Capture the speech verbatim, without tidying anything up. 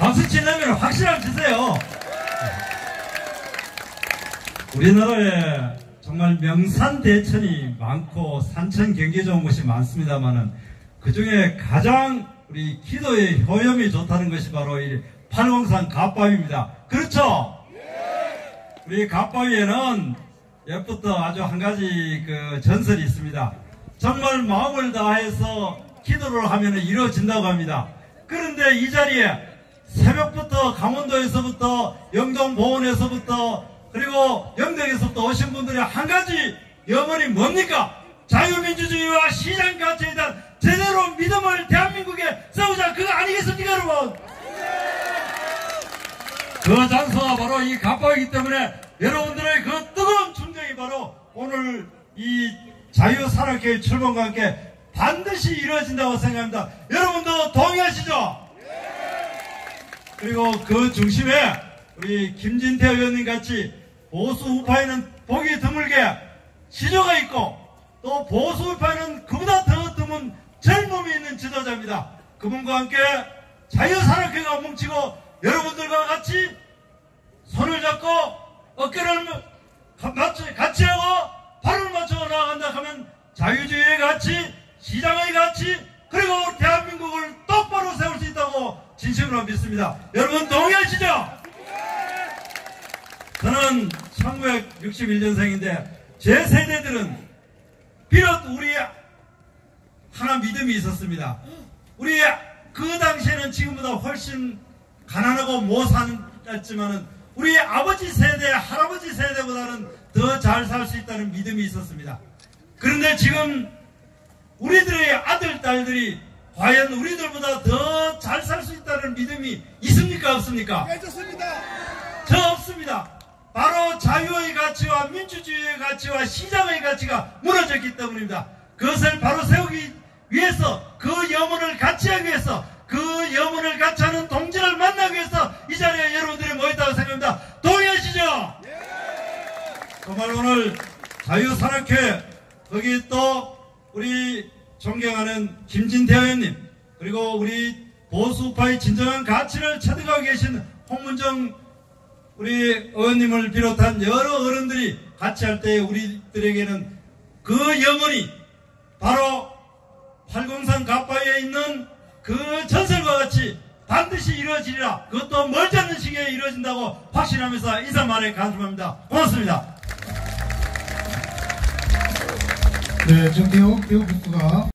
박수 치려면 확실하게 치세요. 우리나라에 정말 명산 대천이 많고 산천 경기 좋은 곳이 많습니다만은 그 중에 가장 우리 기도의 효염이 좋다는 것이 바로 이 팔공산 갓바위입니다. 그렇죠? 우리 갓바위에는 옛부터 아주 한 가지 그 전설이 있습니다. 정말 마음을 다해서 기도를 하면 이루어진다고 합니다. 그런데 이 자리에 새벽부터 강원도에서부터 영동보훈에서부터 그리고 영덕에서부터 오신 분들이 한 가지 염원이 뭡니까? 자유민주주의와 시장가치에 대한 제대로 믿음을 대한민국에 세우자, 그거 아니겠습니까 여러분? 그 장소가 바로 이 갓바위이기 때문에 여러분들의 그 뜨거운 충정이 바로 오늘 이 자유산업계의 출범과 함께 반드시 이루어진다고 생각합니다. 여러분도 동의하시죠? 그리고 그 중심에 우리 김진태 의원님 같이 보수 우파에는 보기 드물게 지조가 있고 또 보수 우파에는 그보다 더 드문 젊음이 있는 지도자입니다. 그분과 함께 자유산업계가 뭉치고 여러분들과 같이 손을 잡고 어깨를 같이 하고 발을 맞춰 나아간다 하면 자유주의의 가치, 시장의 가치, 그리고 대한민국을 똑바로 세울 수 있다고 진심으로 믿습니다. 여러분 동의하시죠? 저는 천구백육십일 년생인데 제 세대들은 비록 우리 하나 믿음이 있었습니다. 우리 그 당시에는 지금보다 훨씬 가난하고 못 살았지만은 우리 아버지 세대, 할아버지 세대보다는 더 잘 살 수 있다는 믿음이 있었습니다. 그런데 지금 우리들의 아들, 딸들이 과연 우리들보다 더 잘 살 수 있다는 믿음이 있습니까? 없습니까? 네, 좋습니다. 저 없습니다. 바로 자유의 가치와 민주주의의 가치와 시장의 가치가 무너졌기 때문입니다. 그것을 바로 세우기 위해서, 그 염원을 같이 하기 위해서, 그 염원을 같이 하는 동지를 만나기 위해서 이 자리에 여러분들이 모였다고 생각합니다. 동의하시죠? 정말 오늘 자유산업회, 거기 또 우리 존경하는 김진태 의원님, 그리고 우리 보수파의 진정한 가치를 체득하고 계신 홍문정 우리 의원님을 비롯한 여러 어른들이 같이 할 때 우리들에게는 그 염원이 바로 팔공산 갓바위에 있는 그 전설과 같이 반드시 이루어지리라, 그것도 멀지 않는 시기에 이루어진다고 확신하면서 인사말에 간수합니다. 고맙습니다. 네, 정태욱 교육부가